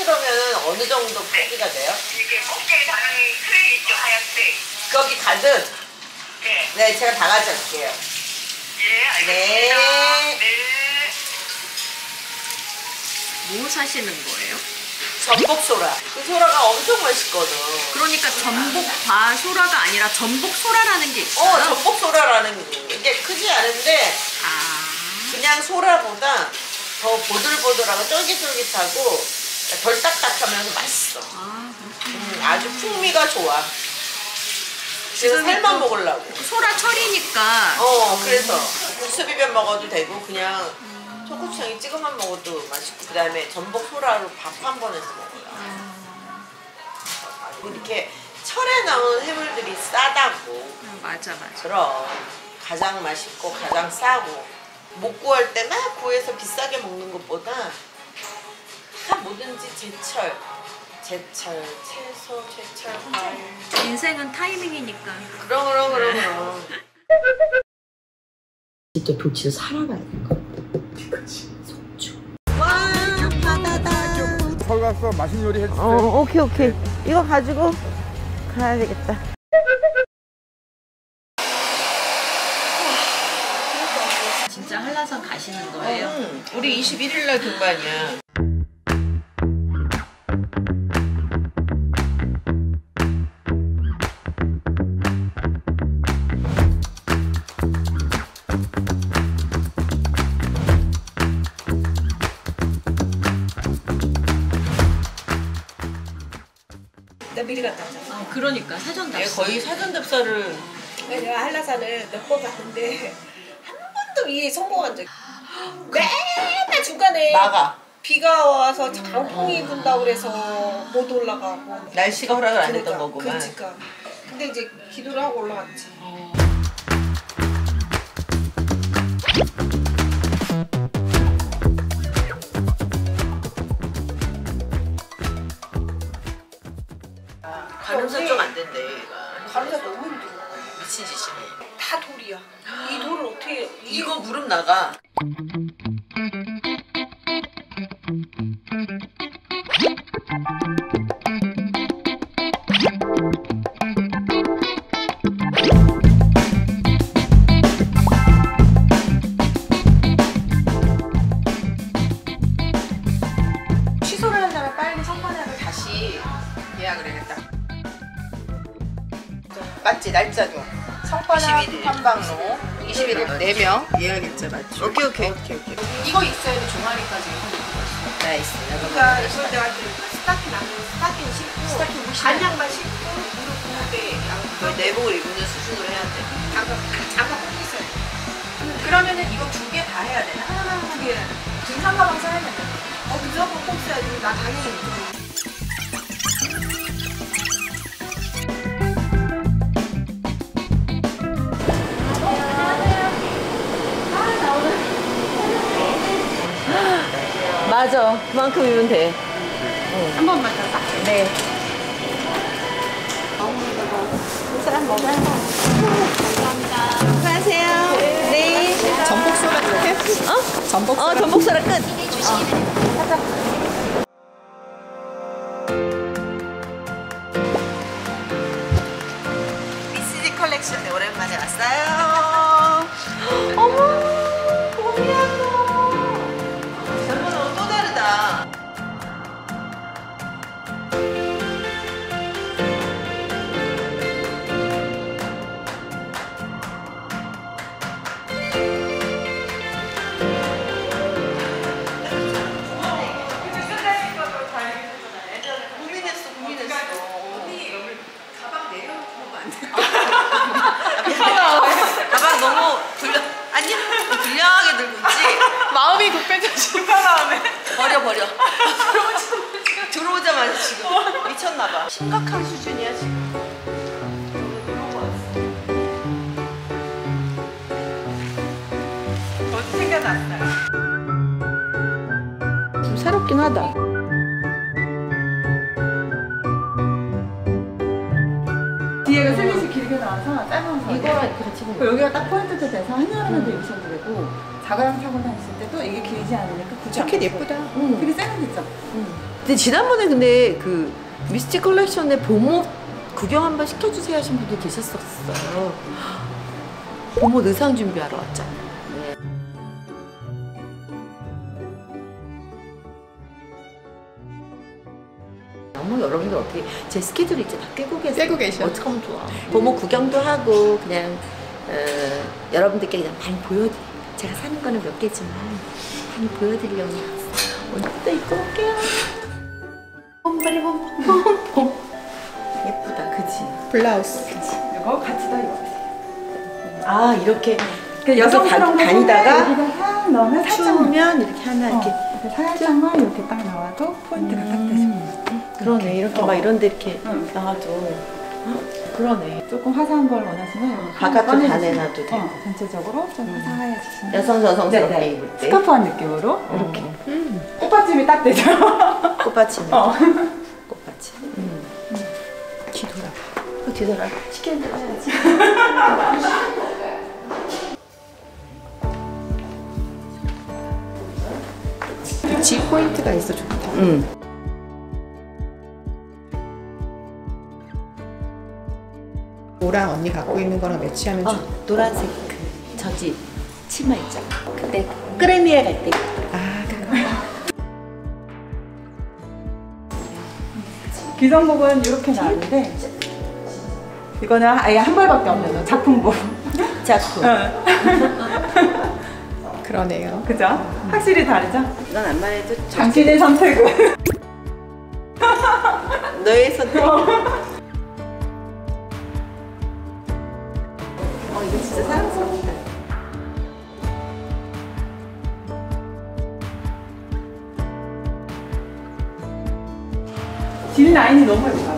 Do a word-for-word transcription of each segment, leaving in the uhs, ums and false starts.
그러면 어느 정도 크기가 돼요? 이게 꽃게 다양히 크레이 있죠, 하얀색. 거기 가득? 네. 네, 제가 다 가져올게요. 예, 알겠습니다. 네. 네. 뭐 사시는 거예요? 전복 소라. 그 소라가 엄청 맛있거든. 그러니까 전복과 소라가 아니라 전복 소라라는 게 있어요? 어, 전복 소라라는 게 크지 않은데 아. 그냥 소라보다 더 보들보들하고 쫄깃쫄깃하고 덜 딱딱하면서 맛있어. 아, 음, 아주 풍미가 좋아. 지금 살만 먹으려고. 소라 철이니까. 어, 그래서 국수 비벼 먹어도 되고 그냥 초고추장에 찍어만 먹어도 맛있고, 그 다음에 전복 소라로 밥 한 번 해서 먹어요. 음. 이렇게 철에 나온 해물들이 싸다고. 음, 맞아 맞아. 그럼 가장 맛있고 가장 싸고, 못 구할 때 막 구해서 비싸게 먹는 것보다 다 뭐든지 제철, 제철, 채소, 제철, 과일. 인생은 타이밍이니까. 그럼 그럼 그럼 그럼. 진짜 도치를 살아가야 될 거. 그치. 속주. 와, 바다다. 서울 가서 맛있는 요리 해주세요. 어, 오케이 오케이. 이거 가지고 가야 되겠다. 진짜 한라산 가시는 거예요? 응. 우리 이십일 일 날 등반이야. 나 미리 갔다 왔잖아. 아, 그러니까 사전 답사. 내가 거의 사전 답사를. 내가 한라산을 몇 번 갔는데 한 번도 위에 성공한 적이 없어. 맨날 중간에 막아. 비가 와서 장풍이 분다고 그래서 못 올라가고. 날씨가 허락을 안 그러니까, 했던 거구만. 그러니까. 근데 이제 기도를 하고 올라왔지. 어. 가늠사 좀 안 된대, 얘가. 가면서 너무 힘들어. 미친 짓이네. 다 돌이야. 이 돌을 어떻게 이거 무릎 나가. 취소를 한다면 빨리 성관회를 다시 예약을 해야겠다. 맞지? 날짜도 성관회 한방로 이십일 일 네 명 예약했죠, 맞지? 오케이 오케이 오케이 오케이. 이거 있어야 돼, 종아리까지. 나이스. 그러니까 이걸 내가 스타킹 안 입고 스타킹 신고 스타킹 무시해. 반양만 신고 무릎 굽는데 거의 내복을 입는 수준으로 해야 돼. 장갑 장갑 꼭 있어야 돼. 그러면은 이거 두 개 다 해야 되나? 하나만 두 개. 등산 가방 써야 되나? 어 무조건 꼭 써야지. 나 당연히 입고. 맞아. 그만큼이면 돼. 한 번만 더 딱. 네. 수고하세요. 네. 전복 소라 끝? 어? 전복 어, 전복소라 끝. 미스지 컬렉션에 오랜만에 왔어요. 어머, 고미야도. 전번은 또 다르다. 고민했어, 고민했어. 가방 내려놓고 보면 안 돼. 가방 너무 불려, 아니, 불량하게 들고 있지? 마음이 급해져서 마음에. 버려, 버려. 들어오자마자 지금 미쳤나봐. 심각한 수준이야, 지금. 어디 생각났어요? 좀 새롭긴 하다. 뒤에가 슬릿이 길게 나와서 짧은 거 이거랑 이렇게 같이 보면 여기가 딱 포인트 돼서 한여름에도 입으셔도 되고 자가용 타고 다니실 때도 이게 길지 않으니까 굳이 자켓 안 예쁘다. 입어도- 응. 되게 세련됐죠? 응. 근데 지난번에 근데 그 미스티 컬렉션에 봄옷 구경 한번 시켜주세요 하신 분도 계셨었어요. 봄옷 의상 준비하러 왔잖아요. 네. 너무 여러분들 어떻게 제 스케줄 이제 다 깨고 계세요? 깨고 계셔. 어떡하면 좋아. 봄옷 구경도 하고 그냥 어, 여러분들께 그냥 많이 보여드려. 제가 사는 거는 몇 개지만 많이 보여드리려고 오늘도 입고 올게요. 봄봄봄봄 예쁘다, 그치? 블라우스. 그치? 이거 같이 다 입어보세요. 아 이렇게 그 여성스러운 거 다니다가 여기다 싹 넣으면 살짝 추우면 이렇게 하나 이렇게 어, 이렇게 살짝만 이렇게 딱 나와도 포인트가 딱 되죠. 그러네. 이렇게 어. 막 이런데 이렇게 응. 나와도 그러네. 조금 화사한 걸 원하시면 바깥쪽 꺼내주시면- 반에 놔도 되고. 어, 전체적으로 좀 화사해지시면 여성 저성스럽게 네네. 입을 때 스카프한 느낌으로 이렇게 꽃받침이 딱 되죠. 꽃받침. 어. 꽃받침. 음. 뒤돌아. 어, 뒤돌아. 시키는 대로 해야지. G 포인트가 있어 좋다. 응. 노랑 언니 갖고 있는 거랑 매치하면 어, 좋. 노란색 그 저지 치마 있잖아. 그때 크레미에 갈 때. 아 그거. 기성복은 이렇게 나왔는데 이거는 아예 한 벌밖에 없는 작품복. 자꾸. 그러네요. 그죠? 확실히 다르죠? 난 안만 해도 저- 당신의 선택은 너의 선택. 어 이거 진짜 사랑스럽다. 뒷 라인이 너무 예뻐요.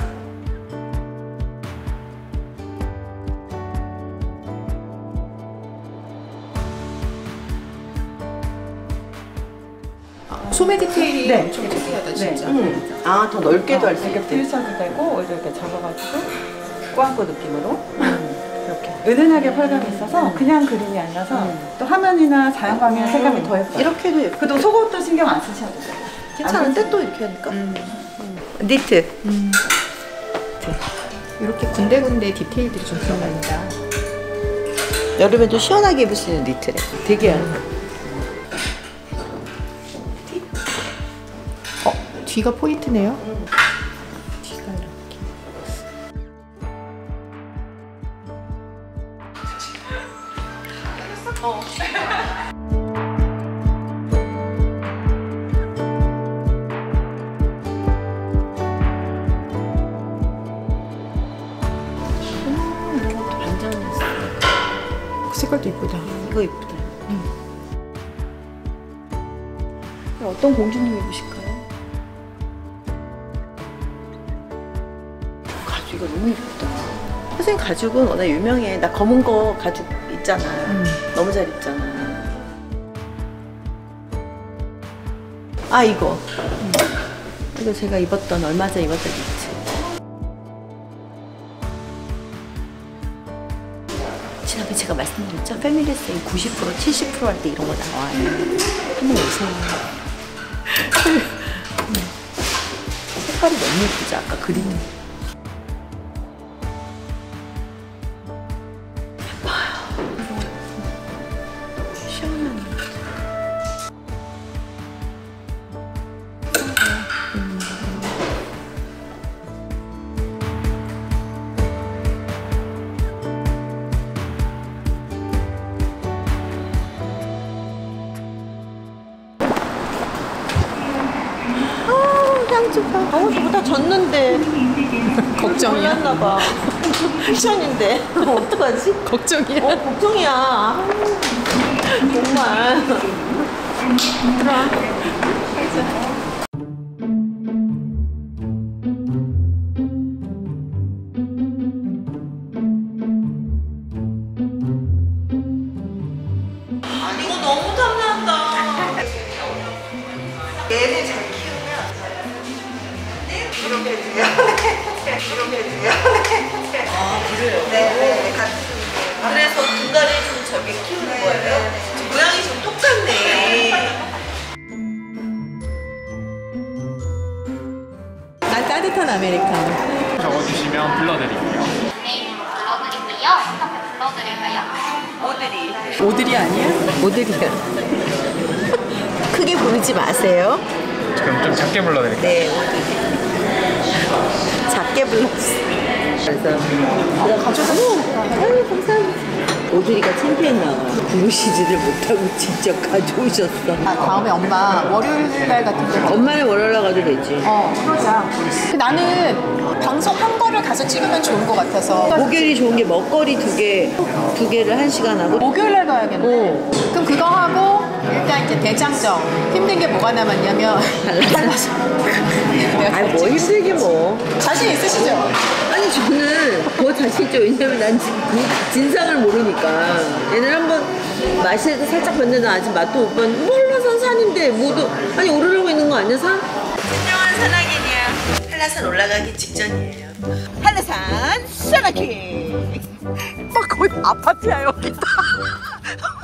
소매 디테일이 네. 엄청 특이하다 진짜. 응. 아, 더 넓게도 할 수 이렇게 있게. 풀셔도 되고 오히려 이렇게 접어가지고 꾸안꾸 느낌으로 이렇게 은은하게 펄감이 있어서 그냥 그림이 아니라서 또 화면이나 자연광이나 색감이 더 예뻐요. 이렇게도 예쁘. 그래도 속옷도 신경 안 쓰셔도 돼요. 괜찮은데 또 이렇게 하니까. 니트. 이렇게 군데군데 디테일들이 좀 들어간다. 여름에도 시원하게 입을 수 있는 니트래. 되게 얇아. 어, 뒤가 포인트네요. 뒤가 이렇게. 음, 이것도 반전이었어. 그 색깔도 이쁘다. 이거 이쁘다. 어떤 공주님 입으실까요? 가죽 이거 너무 예쁘다. 선생님 가죽은 워낙 유명해. 나 검은 거 가죽 있잖아. 너무 잘 입잖아. 아 이거. 이거 제가 입었던 얼마 전에 입었던 니트. 지난번에 제가 말씀드렸죠? 패밀리 세일 구십 퍼센트, 칠십 퍼센트 할 때 이런 거 나와요. 한번 오세요. 색깔이 너무 예쁘지? 아까 그림. 예뻐요. 시원한 것 향좀 봐. 어우, 저거 다 졌는데. 걱정이야. 몰랐나봐. 쿠션인데. 어떡하지? 걱정이야. 어, 걱정이야. 아우, 정말. 들어와. 이거 너무 탐난다. 얘를 잘 키우면 이렇게 돼요. 이렇게 돼요. 아 그래요? 네네. 그래서 분갈이 좀 저게 키우는 거예요? 모양이 좀 똑같네. 따뜻한 아메리카노. 적어주시면 불러드릴게요. 네, 불러드릴게요. 카페 불러드릴까요? 오드리. 오드리 아니야? 오드리야. 크게 부르지 마세요. 그럼 좀 작게 불러드릴게요. 네, 오드리. 작게 불렀어. 그래서 아유 감사합니다. 오드리가 창피했나 봐. 부르시지를 못하고 직접 가져오셨어. 아, 다음에 엄마 월요일 날 같은 데 엄마는 월요일 가도 되지. 어, 그러자. 나는 방송 한 거를 가서 찍으면 좋은 것 같아서. 목요일이 좋은 게 먹거리 두 개, 두 개를 한 시간 하고. 목요일 날 가야겠네. 어. 그럼 그거 하고 일단 이제 대장정. 힘든 게 뭐가 남았냐면 한라산. 아니 뭐 힘들게 뭐. 자신 있으시죠? 아니 저는 더 자신 있죠. 왜냐면 난 진, 진상을 모르니까. 얘는 한번 맛에도 살짝 봤는데 아직 맛도 못 봤는데 뭐 한라산 산인데 뭐도 아니 오르려고 있는 거 아니야 산? 진정한 산악인이야. 한라산 올라가기 직전이에요. 한라산 산악인. 막 거의 아파트야 여기다.